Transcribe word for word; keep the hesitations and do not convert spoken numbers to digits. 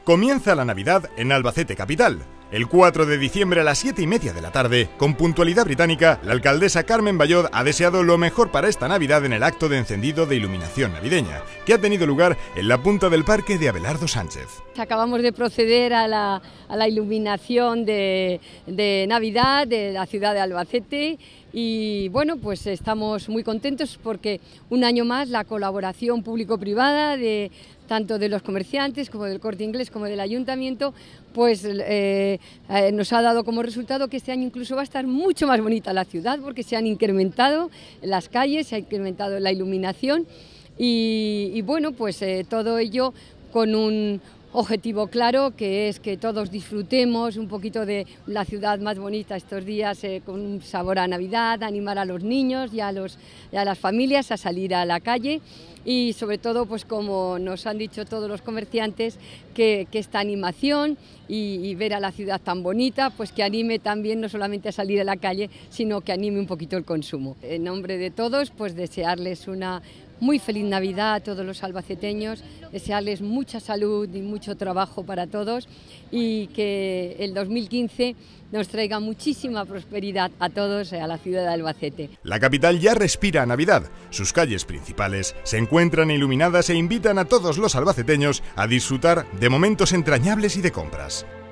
Comienza la Navidad en Albacete capital. El cuatro de diciembre a las siete y media de la tarde, con puntualidad británica, la alcaldesa Carmen Ballot ha deseado lo mejor para esta Navidad en el acto de encendido de iluminación navideña, que ha tenido lugar en la punta del parque de Abelardo Sánchez. Acabamos de proceder a la, a la iluminación de, de Navidad de la ciudad de Albacete y bueno, pues estamos muy contentos porque un año más la colaboración público-privada de tanto de los comerciantes como del Corte Inglés como del Ayuntamiento, pues eh, eh, nos ha dado como resultado que este año incluso va a estar mucho más bonita la ciudad porque se han incrementado las calles, se ha incrementado la iluminación y, y bueno, pues eh, todo ello con un objetivo claro, que es que todos disfrutemos un poquito de la ciudad más bonita estos días, eh, con un sabor a Navidad, animar a los niños y a, los, y a las familias a salir a la calle y sobre todo, pues como nos han dicho todos los comerciantes, que, que esta animación y, y ver a la ciudad tan bonita, pues que anime también no solamente a salir a la calle, sino que anime un poquito el consumo. En nombre de todos, pues desearles una muy feliz Navidad a todos los albaceteños, desearles mucha salud y mucho trabajo para todos y que el dos mil quince nos traiga muchísima prosperidad a todos, a la ciudad de Albacete. La capital ya respira a Navidad. Sus calles principales se encuentran iluminadas e invitan a todos los albaceteños a disfrutar de momentos entrañables y de compras.